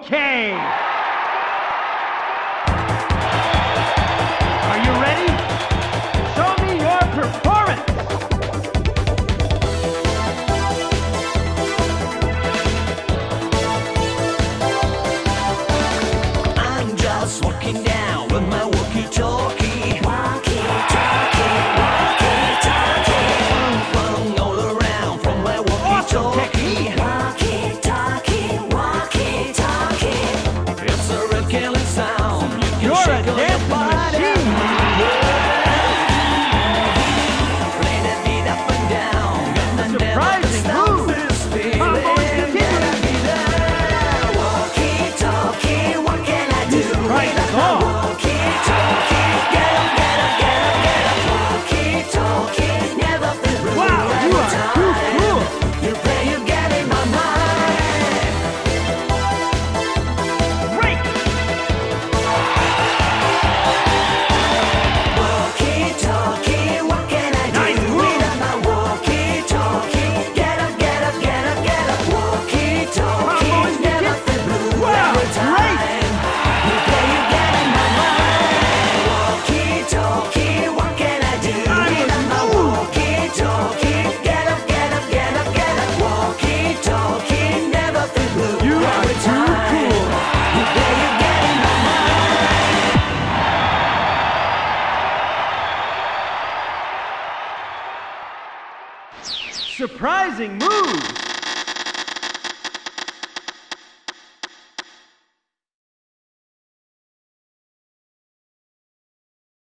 Okay. Are you ready? Show me your performance. I'm just walking down with my walkie-talkie. Walkie-talkie, walkie-talkie. Fun all around from my walkie-talkie. Walkie-talkie, walkie-talkie. It's a real killing sound. You You're can a shake on your dancing body. machine. Play that beat up and down. Gonna never Surprising stop move. this feeling. Come on, boys, continue. Walkie-talkie, what can I do? Right, song. Walkie-talkie, get up, get up, get up, get up. Walkie-talkie, never feel blue. Wow, you are too cool. You play, you get in my mind. Great. Walkie-talkie, what can I do? Nice move. Without my walkie-talkie, get up, get up, get up, get up. Walkie-talkie, Come on, boys, never get- feel blue Wow, every time. great. You play, you get in my mind. Walkie-talkie, what can I do? Nice Without my move. walkie-talkie, get up, get up, get up, get up. Walkie-talkie, never feel blue You are every too time. cool. You play, you get in my mind. Surprising move.